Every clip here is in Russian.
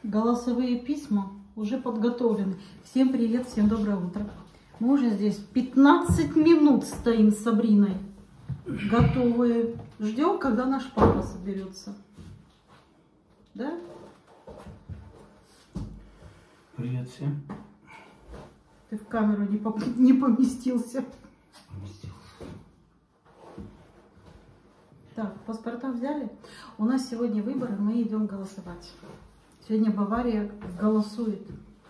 Голосовые письма уже подготовлены. Всем привет, всем доброе утро. Мы уже здесь 15 минут стоим с Сабриной. Готовые. Ждем, когда наш папа соберется. Да? Привет всем. Ты в камеру не поместился. Так, паспорта взяли. У нас сегодня выборы, мы идем голосовать. Сегодня Бавария голосует.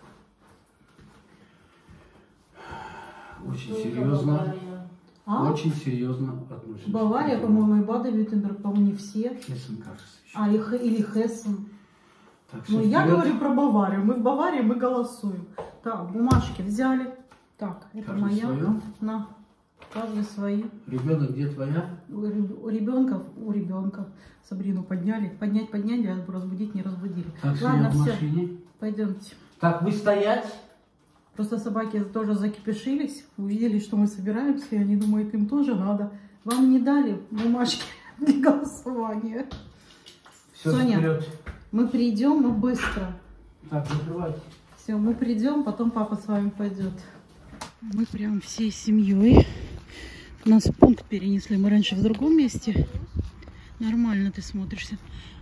Очень серьезно. Очень серьезно относимся. Бавария, по-моему, и Баден-Вюртемберг, по-моему, не все. Хессен, кажется, еще. Или Хессен. Так, Ну, я говорю про Баварию. Мы в Баварии, мы голосуем. Так, бумажки взяли. Так, это каждый моя. свою? На. Каждый свои. Ребенок, где твоя? У ребенка. Сабрину подняли. Поднять, разбудить, не разбудили. Так, ладно, в все. машине. Пойдемте. Так, вы стоять. Просто собаки тоже закипешились, увидели, что мы собираемся, и они думают, им тоже надо. Вам не дали бумажки для голосования. Все, Соня, вперед. мы придем, мы быстро. Так, закрывайте. Все, мы придем, потом папа с вами пойдет. Мы прям всей семьей. Нас пункт перенесли. Мы раньше в другом месте. Нормально ты смотришься.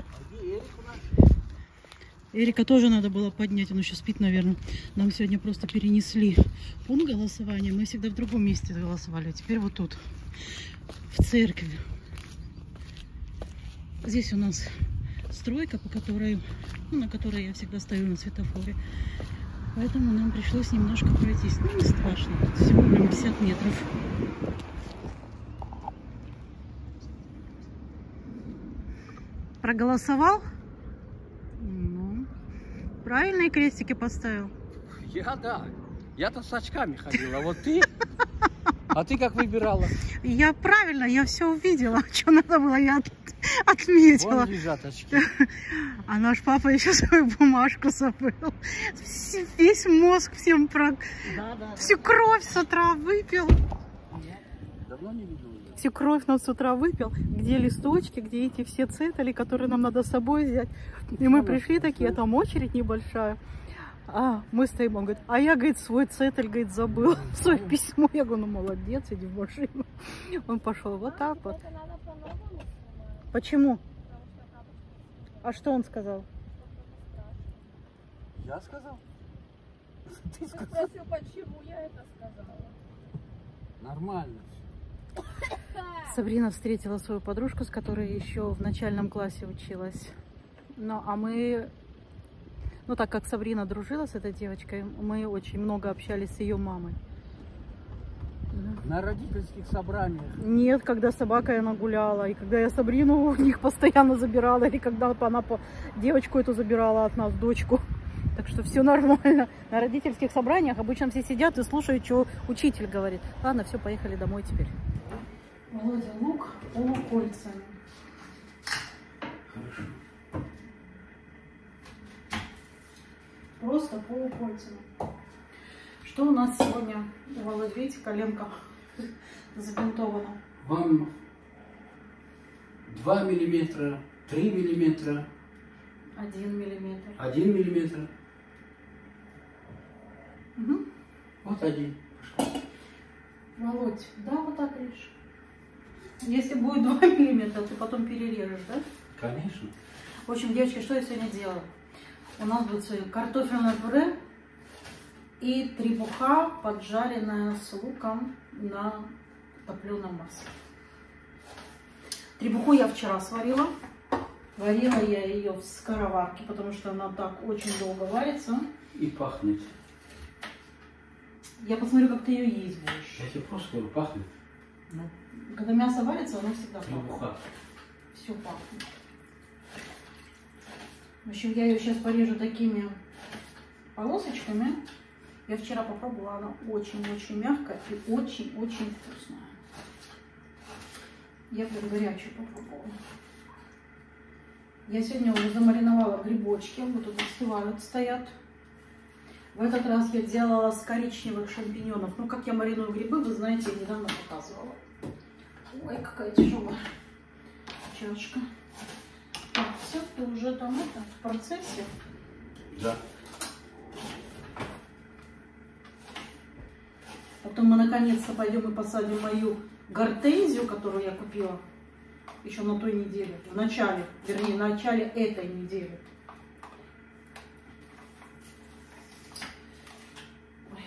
Эрика тоже надо было поднять, он еще спит, наверное. Нам сегодня просто перенесли пункт голосования. Мы всегда в другом месте голосовали, а теперь вот тут, в церкви. Здесь у нас стройка, на которой я всегда стою на светофоре. Поэтому нам пришлось немножко пройтись. Ну, не страшно, всего прям 50 метров. Проголосовал? Правильные крестики поставил? Да. Я-то с очками ходила, а вот ты? А ты как выбирала? Я правильно, я все увидела. Что надо было, я отметила. Вон лежат очки. А наш папа еще свою бумажку забыл. Весь мозг всем всю кровь с утра выпил. Давно не видел. Всю кровь нам с утра выпил. Где листочки, где эти все цетели, которые нам надо с собой взять. И мы пришли такие, там очередь небольшая. А мы стоим, он говорит, а я, говорит, свой цетель, говорит, забыл. Свое письмо. Я говорю, ну молодец, иди в машину. Он пошел вот так вот. Почему? А что он сказал? Я сказал? Ты сказал? Спросил, почему я это сказала. Нормально. Сабрина встретила свою подружку, с которой еще в начальном классе училась. Ну, а мы, так как Сабрина дружила с этой девочкой, мы очень много общались с ее мамой. На родительских собраниях. Нет, когда с собакой она гуляла, и когда я Сабрину у них постоянно забирала, или когда она девочку эту забирала от нас, дочку. Так что все нормально. На родительских собраниях обычно все сидят и слушают, что учитель говорит. Ладно, все, поехали домой теперь. Володя, лук полукольцами. Хорошо. Просто полукольцами. Что у нас сегодня, Володя, видите, коленка забинтована. Вам 2 миллиметра, 3 миллиметра, 1 миллиметр. 1 миллиметр. Угу. Вот один. Володь, да, вот так режь. Если будет 2 миллиметра, ты потом перережешь, да? Конечно. В общем, девочки, что я сегодня делаю? У нас будет сегодня картофельное пюре и требуха, поджаренная с луком на топленом масле. Требуху я вчера сварила. Варила я ее в скороварке, потому что она так очень долго варится. И пахнет. Я посмотрю, как ты ее есть будешь. Я тебе просто говорю, пахнет. Ну, когда мясо варится, оно всегда пахнет. Требуха. Все пахнет. В общем, я ее сейчас порежу такими полосочками. Я вчера попробовала, она очень-очень мягкая и очень-очень вкусная. Я прям горячую попробовала. Я сегодня уже замариновала грибочки, вот тут остывают, стоят. В этот раз я делала с коричневых шампиньонов. Ну, как я мариную грибы, вы знаете, я недавно показывала. Ой, какая тяжелая чашка. Так, все, ты уже там в процессе. Да. Потом мы наконец-то пойдем и посадим мою гортензию, которую я купила еще на той неделе, в начале, вернее, в начале этой недели. Ой.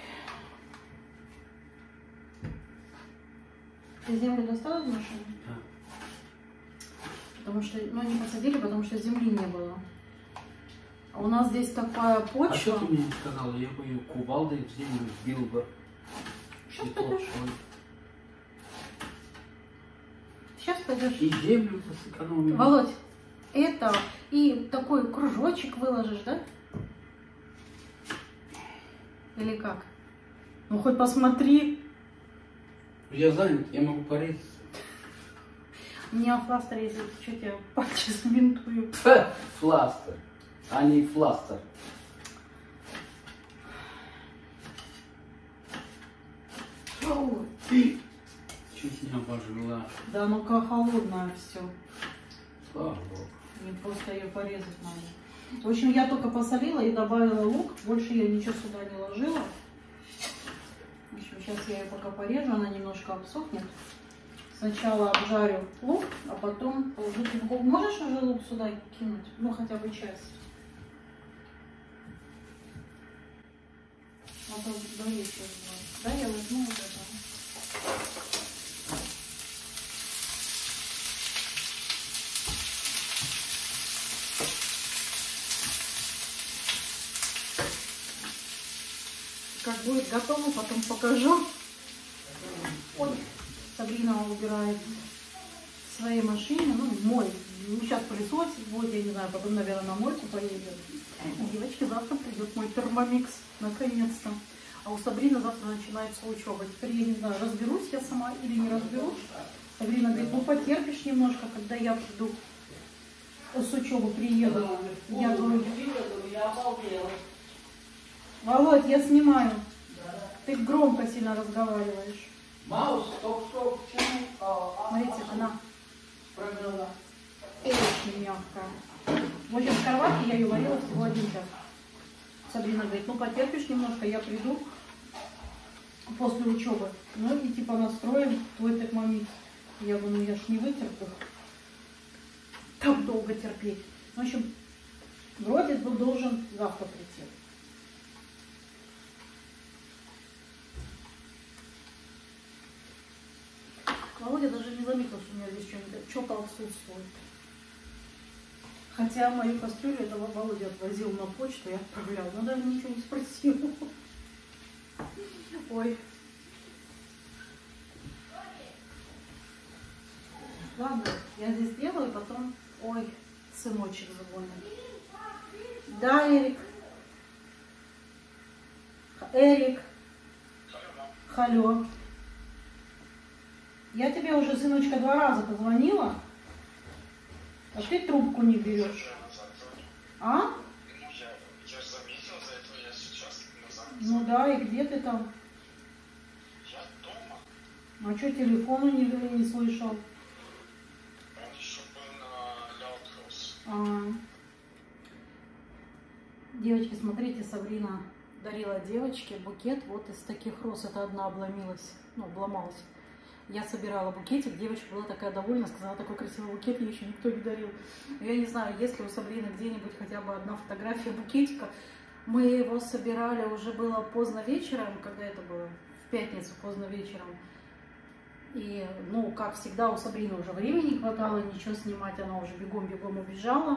Ты землю достала из машины? Да. Потому что, ну, не посадили, потому что земли не было. А у нас здесь такая почва. А что ты мне не сказала? Я бы ее кувалдой в землю сбил бы. Сейчас И пойдешь. толщой. Сейчас пойдешь. И землю сэкономим. Володь, это и такой кружочек выложишь, да? Или как? Ну хоть посмотри. Я занят, я могу порезать. У меня фластер есть, что тебе пальчик забинтую. Фластер, а не фластер. Ты чуть не обожгла. Да ну-ка холодное все. Слава Богу. Мне просто ее порезать надо. В общем, я только посолила и добавила лук. Больше я ничего сюда не ложила. В общем, сейчас я ее пока порежу, она немножко обсохнет. Сначала обжарю лук, а потом положу тунку. Можешь уже лук сюда кинуть? Ну, хотя бы часть. А то давай еще. Да, я возьму вот это. Как будет готово, потом покажу. Ой, Сабрина убирает в своей машине, ну, мой. Ну, сейчас пылесосит, вот, я не знаю, потом, наверное, на мойку поедет. У девочки завтра придет мой термомикс, наконец-то. А у Сабрины завтра начинается учеба. Теперь я не знаю, разберусь я сама или не разберусь. Сабрина говорит, ну, потерпишь немножко, когда я приду с учебы, приеду. Я говорю, Я обалдела. Володь, я снимаю. Ты громко сильно разговариваешь. Маус, только что к чему? Смотрите, она Программа. очень мягкая. В общем, в кроватке я ее варила всего 1 час. Сабрина говорит, ну потерпишь немножко, я приду после учебы. Ну и типа настроим твой термомикс. Я говорю, ну я ж не вытерплю. Так долго терпеть. В общем, вроде бы должен завтра прийти. Володя даже не заметил, что у меня здесь что-то отсутствует. Хотя мою кастрюлю этого Володя отвозил на почту и отправлял. Но даже ничего не спросил. Ой. Ладно, я здесь делаю, потом... Ой, сыночек звонит. Да, Эрик. Эрик. Халё. Я тебе уже, сыночка, 2 раза позвонила, а ты трубку не берешь. А? Я заметил за это, я сейчас назад. Ну да, и где ты там? Я дома. А что, телефона не слышал? Он еще был на Ляутрос. Девочки, смотрите, Сабрина дарила девочке букет вот из таких роз. Это одна обломилась, ну, обломалась. Я собирала букетик, девочка была такая довольна, сказала, такой красивый букет ей еще никто не дарил. Я не знаю, есть ли у Сабрины где-нибудь хотя бы одна фотография букетика. Мы его собирали, уже было поздно вечером, когда это было? В пятницу поздно вечером. И, ну, как всегда, у Сабрины уже времени не хватало ничего снимать, она уже бегом-бегом убежала.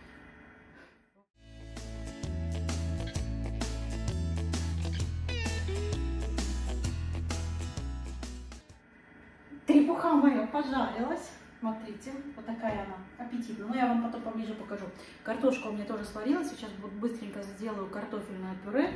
Требуха моя пожарилась. Смотрите, вот такая она аппетитная. Но я вам потом поближе покажу. Картошка у меня тоже сварилась. Сейчас быстренько сделаю картофельное пюре.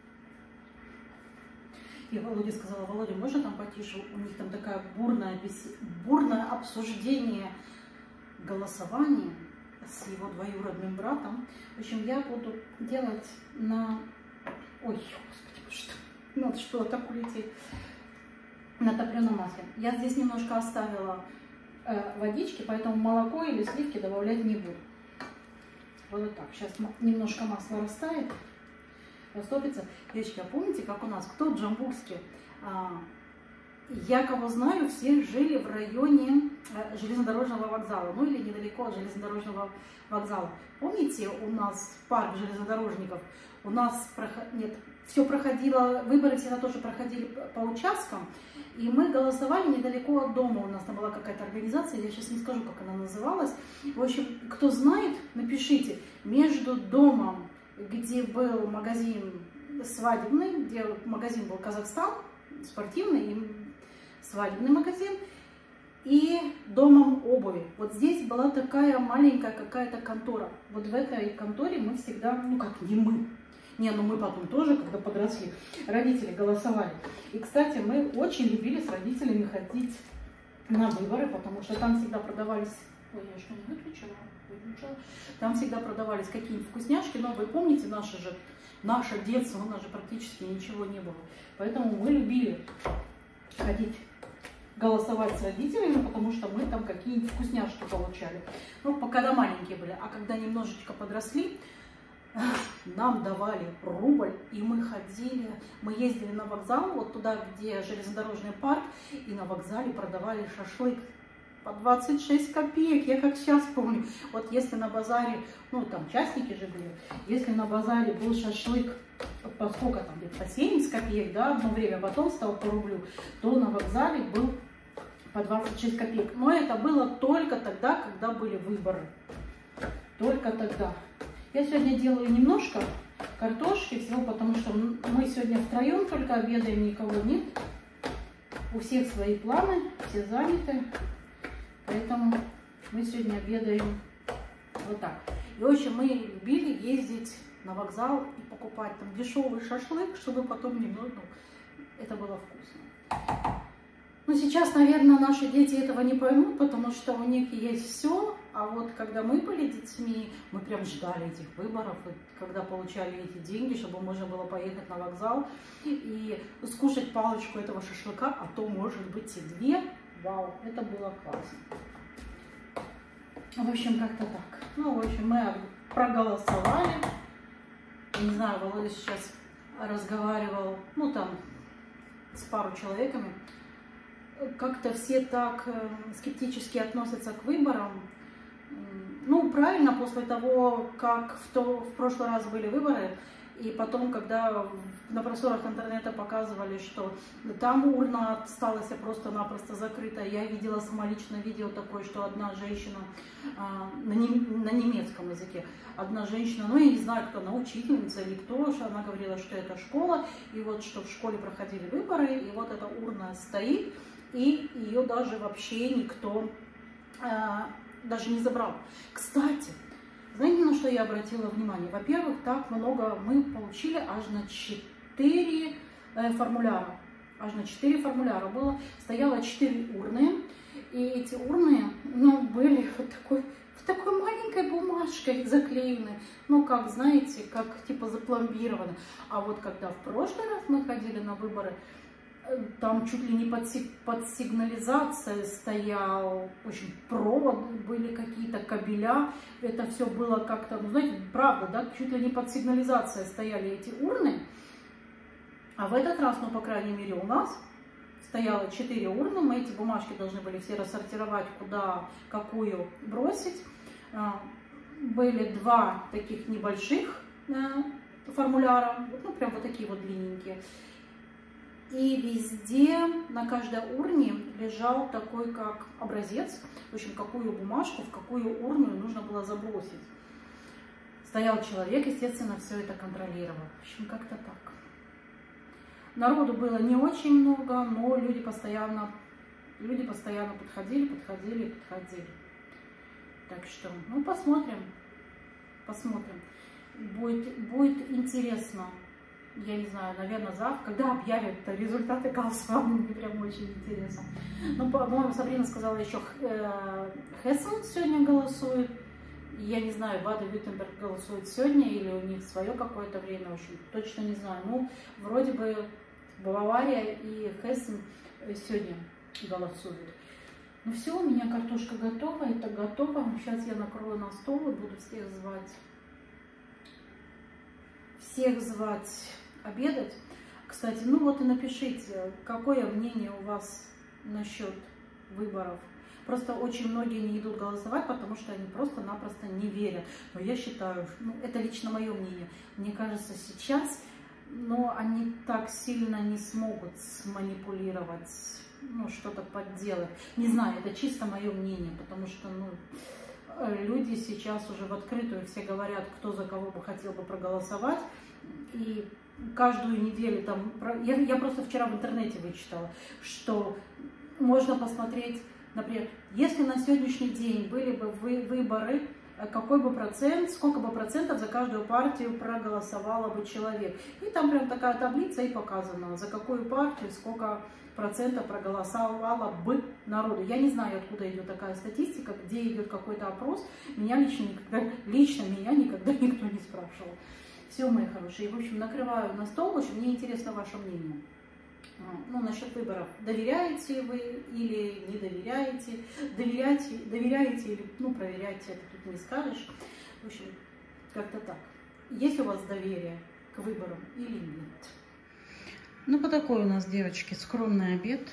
И Володя сказала, Володя, можно там потише? У них там такая бурное обсуждение голосования с его двоюродным братом. В общем, я буду делать на... Ой, господи, что? Надо что так улететь. На топленом масле. Я здесь немножко оставила водички, поэтому молоко или сливки добавлять не буду. Вот так. Сейчас немножко масла растает, растопится. Девочки, а помните, как у нас, кто в Джамбулске? Я кого знаю, все жили в районе железнодорожного вокзала, ну или недалеко от железнодорожного вокзала. Помните, у нас парк железнодорожников, у нас все проходило, выборы всегда тоже проходили по участкам, и мы голосовали недалеко от дома. У нас там была какая-то организация, я сейчас не скажу, как она называлась. В общем, кто знает, напишите. Между домом, где был магазин свадебный, где магазин был Казахстан, спортивный и свадебный магазин, и домом обуви. Вот здесь была такая маленькая какая-то контора. Вот в этой конторе мы всегда, ну как не мы, ну мы потом тоже, когда подросли, родители голосовали. И, кстати, мы очень любили с родителями ходить на выборы, потому что там всегда продавались... Ой, я что, не выключила? Там всегда продавались какие-нибудь вкусняшки, но вы помните наше детство, у нас же практически ничего не было. Поэтому мы любили ходить голосовать с родителями, потому что мы там какие-нибудь вкусняшки получали. Ну, когда маленькие были. А когда немножечко подросли, нам давали рубль, и мы ходили, мы ездили на вокзал, вот туда, где железнодорожный парк, и на вокзале продавали шашлык по 26 копеек, я как сейчас помню. Вот если на базаре, ну там частники же были, если на базаре был шашлык по сколько там, по 70 копеек, да, одно время, потом стал по рублю, то на вокзале был по 26 копеек. Но это было только тогда, когда были выборы. Только тогда. Я сегодня делаю немножко картошки, всего, потому что мы сегодня втроем только обедаем, никого нет. У всех свои планы, все заняты. Поэтому мы сегодня обедаем вот так. И, в общем, мы любили ездить на вокзал и покупать там дешевый шашлык, чтобы потом немного, это было вкусно. Но сейчас, наверное, наши дети этого не поймут, потому что у них есть все. А вот когда мы были детьми, мы прям ждали этих выборов, и когда получали эти деньги, чтобы можно было поехать на вокзал и скушать палочку этого шашлыка, а то, может быть, и две. Вау, это было классно. В общем, как-то так. Ну, в общем, мы проголосовали. Не знаю, Володя сейчас разговаривал, ну, там, с пару человеками. Как-то все так скептически относятся к выборам. Ну, правильно, после того, как в прошлый раз были выборы, и потом, когда на просторах интернета показывали, что там урна осталась просто-напросто закрыта, я видела самолично видео такое, что одна женщина на немецком языке, одна женщина, ну, я не знаю, кто она, учительница или кто, что она говорила, что это школа, и вот что в школе проходили выборы, и вот эта урна стоит, и ее даже вообще никто даже не забрал. Кстати, знаете, на что я обратила внимание? Во-первых, так много мы получили, аж на 4 формуляра. Аж на 4 формуляра было. Стояло 4 урны. И эти урны, ну, были в такой маленькой бумажкой заклеены. Ну, как, знаете, как типа запломбированы. А вот когда в прошлый раз мы ходили на выборы, там чуть ли не под сигнализацией стоял, в общем, провод, были какие-то кабеля, это все было как-то, ну, знаете, правда, да, чуть ли не под сигнализацией стояли эти урны, а в этот раз, ну, по крайней мере, у нас стояло 4 урны, мы эти бумажки должны были все рассортировать, куда, какую бросить, были 2 таких небольших формуляра, ну, прям вот такие вот длинненькие. И везде, на каждой урне лежал такой, как образец, в общем, какую бумажку, в какую урну нужно было забросить. Стоял человек, естественно, все это контролировал. В общем, как-то так. Народу было не очень много, но люди постоянно подходили. Так что, ну, посмотрим. Будет интересно. Я не знаю, наверное, завтра, когда объявят результаты голосования, мне прям очень интересно. Ну, по-моему, Сабрина сказала, еще Хессен сегодня голосует. Я не знаю, Баден-Вюртемберг голосует сегодня или у них свое какое-то время, в общем, точно не знаю. Ну, вроде бы Бавария и Хессен сегодня голосуют. Ну все, у меня картошка готова, это готово. Сейчас я накрою на стол и буду всех звать всех звать обедать. Кстати, ну вот и напишите, какое мнение у вас насчет выборов. Просто очень многие не идут голосовать, потому что они просто-напросто не верят. Но я считаю, ну, это лично мое мнение. Мне кажется, сейчас, но они так сильно не смогут сманипулировать, ну, что-то подделать. Не знаю, это чисто мое мнение, потому что, ну, люди сейчас уже в открытую все говорят, кто за кого бы хотел бы проголосовать. И каждую неделю там... Я просто вчера в интернете вычитала, что можно посмотреть, например, если на сегодняшний день были бы выборы, какой бы процент, сколько бы процентов за каждую партию проголосовало бы человек. И там прям такая таблица и показана, за какую партию сколько процентов проголосовало бы народу. Я не знаю, откуда идет такая статистика, где идет какой-то опрос. Меня лично меня никогда никто не спрашивал. Все, мои хорошие. В общем, накрываю на стол. В общем, мне интересно ваше мнение. Ну, насчет выборов. Доверяете вы или не доверяете? Доверяете или, ну, проверяете, это тут не скажешь. В общем, как-то так. Есть у вас доверие к выборам или нет? Ну, вот такой у нас, девочки, скромный обед.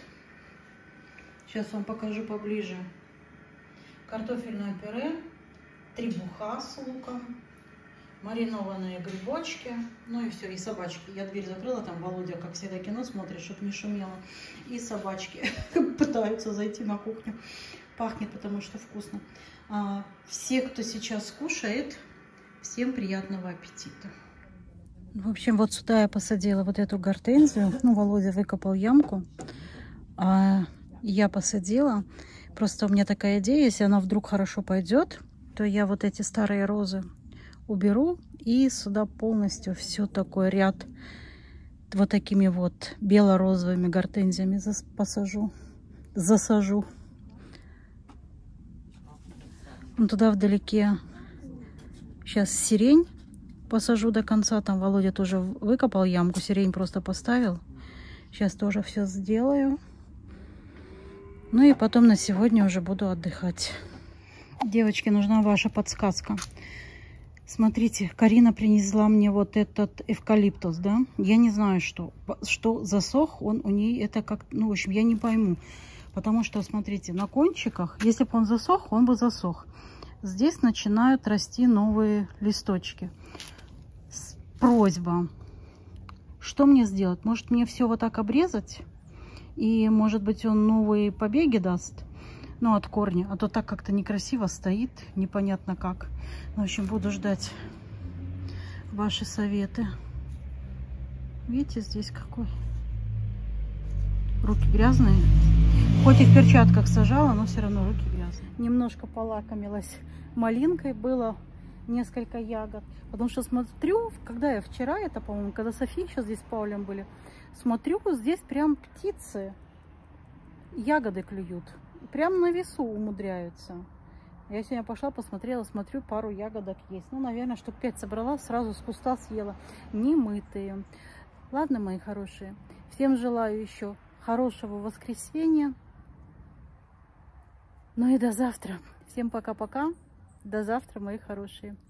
Сейчас вам покажу поближе. Картофельное пюре, требуха с луком, маринованные грибочки, ну и все, и собачки. Я дверь закрыла, там Володя, как всегда, кино смотрит, чтобы не шумело. И собачки пытаются зайти на кухню. Пахнет, потому что вкусно. Все, кто сейчас кушает, всем приятного аппетита. В общем, вот сюда я посадила вот эту гортензию. Ну, Володя выкопал ямку, а я посадила. Просто у меня такая идея, если она вдруг хорошо пойдет, то я вот эти старые розы уберу и сюда полностью все такой ряд вот такими вот бело-розовыми гортензиями засажу. Вон туда вдалеке сейчас сирень посажу до конца. Там Володя тоже выкопал ямку, сирень просто поставил. Сейчас тоже все сделаю. Ну и потом на сегодня уже буду отдыхать. Девочки, нужна ваша подсказка. Смотрите, Карина принесла мне вот этот эвкалиптус, да? Я не знаю, что засох он у нее, это как, ну, в общем, я не пойму. Потому что, смотрите, на кончиках, если бы он засох, он бы засох. Здесь начинают расти новые листочки. Просьба, что мне сделать? Может, мне все вот так обрезать? И, может быть, он новые побеги даст? Ну, от корня. А то так как-то некрасиво стоит. Непонятно как. В общем, буду ждать ваши советы. Видите, здесь какой? Руки грязные. Хоть и в перчатках сажала, но все равно руки грязные. Немножко полакомилась малинкой. Было несколько ягод. Потому что смотрю, когда я вчера, это, по-моему, когда София еще здесь с Паулем были, смотрю, здесь прям птицы ягоды клюют. Прям на весу умудряются. Я сегодня пошла, посмотрела, смотрю, пару ягодок есть. Ну, наверное, штук 5 собрала, сразу с куста съела. Немытые. Ладно, мои хорошие. Всем желаю еще хорошего воскресенья. Ну и до завтра. Всем пока-пока. До завтра, мои хорошие.